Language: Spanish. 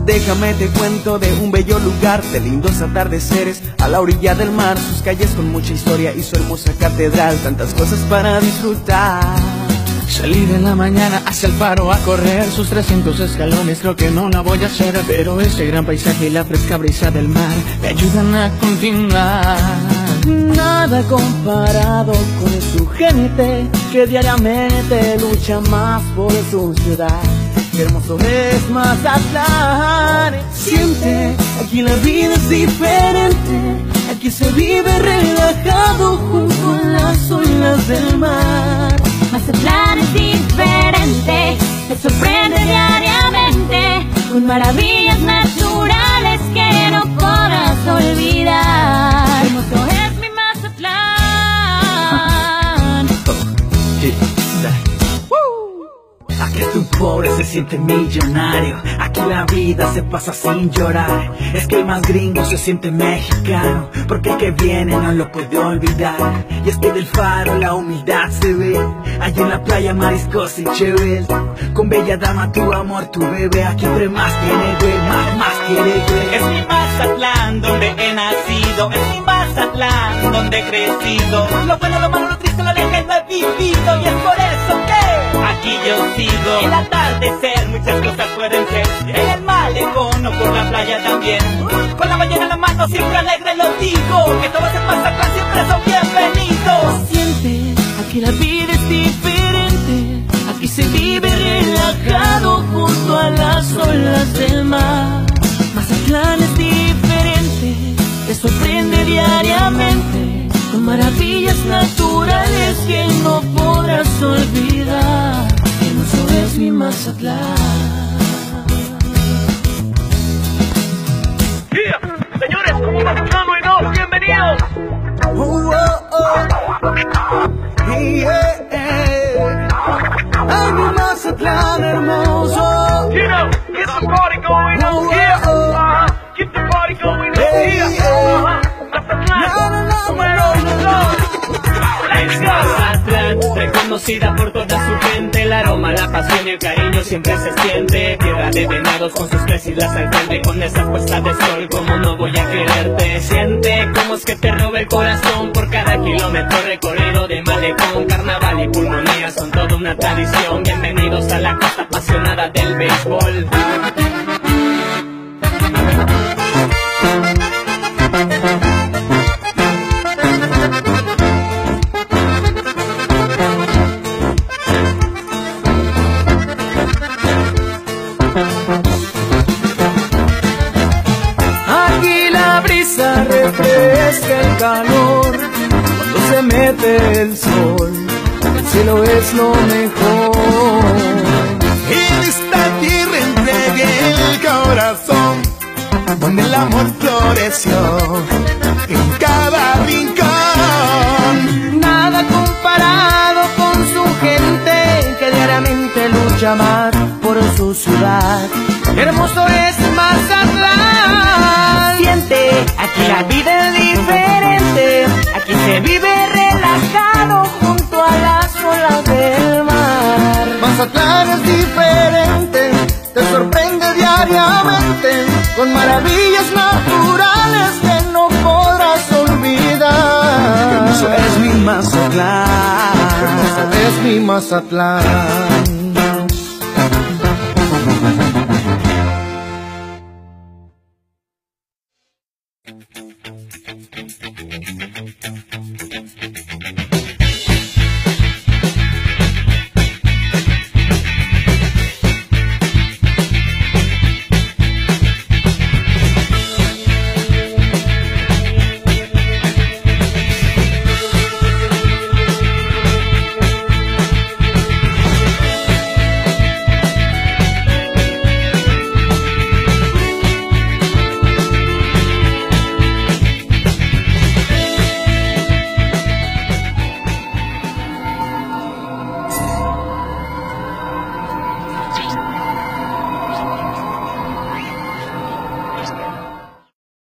Déjame te cuento de un bello lugar, de lindos atardeceres a la orilla del mar, sus calles con mucha historia y su hermosa catedral, tantas cosas para disfrutar. Salir en la mañana hacia el faro a correr sus 300 escalones, creo que no la voy a hacer, pero ese gran paisaje y la fresca brisa del mar me ayudan a continuar. Nada comparado con su gente que diariamente lucha más por su ciudad. Qué hermoso es Mazatlán. Siente, aquí la vida es diferente, aquí se vive relajado junto a las olas del mar. Mazatlán es diferente, te sorprende diariamente con maravillas naturales que no podrás olvidar. Hermoso es mi Mazatlán. Aquí tu pobre se siente millonario, aquí la vida se pasa sin llorar. Es que el más gringo se siente mexicano, porque el que viene no lo puede olvidar. Y es que del faro la humildad se ve, allí en la playa mariscos y chévere. Con bella dama tu amor, tu bebé, aquí entre más tiene güey, más quiere güey. Es mi Mazatlán donde he nacido, es mi Mazatlán donde he crecido. Lo bueno, lo malo, lo triste, lo alegre lo he vivido, y es por eso que aquí yo sigo. El atardecer, muchas cosas pueden ser, en el malecón o por la playa también. Con la ballena en la mano siempre alegre lo digo, que todos en Mazatlán siempre son bienvenidos. Siente, aquí la vida es diferente, aquí se vive relajado junto a las olas del mar. Mazatlán es diferente, te sorprende diariamente con maravillas naturales que no podrás olvidar. Hermoso es mi Mazatlán. Yeah. Señores, como Mazatlán no hay dos, bienvenidos. Ay, mi Mazatlán hermoso. You know, get the party going on. Yeah. Keep the party going on. Yeah. Mazatlán. Es Mazatlán, reconocida por toda su gente, el aroma, la pasión y el cariño siempre se siente. Tierra de venados con sus crecidas al frente, con esa puesta de sol, como no voy a quererte. Siente cómo es que te roba el corazón por cada kilómetro recorrido de malecón. Carnaval y pulmonía son toda una tradición. Bienvenidos a la costa apasionada del béisbol. Aquí la brisa refresca el calor, cuando se mete el sol, el cielo es lo mejor. En esta tierra entregué el corazón, donde el amor floreció en cada rincón. Nada comparado con su gente que diariamente lucha más por su ciudad. Qué hermoso es Mazatlán. Siente, aquí la vida es diferente, aquí se vive relajado junto a las olas del mar. Mazatlán es diferente, te sorprende diariamente con maravillas naturales que no podrás olvidar. Hermoso es mi Mazatlán, hermoso es mi Mazatlán.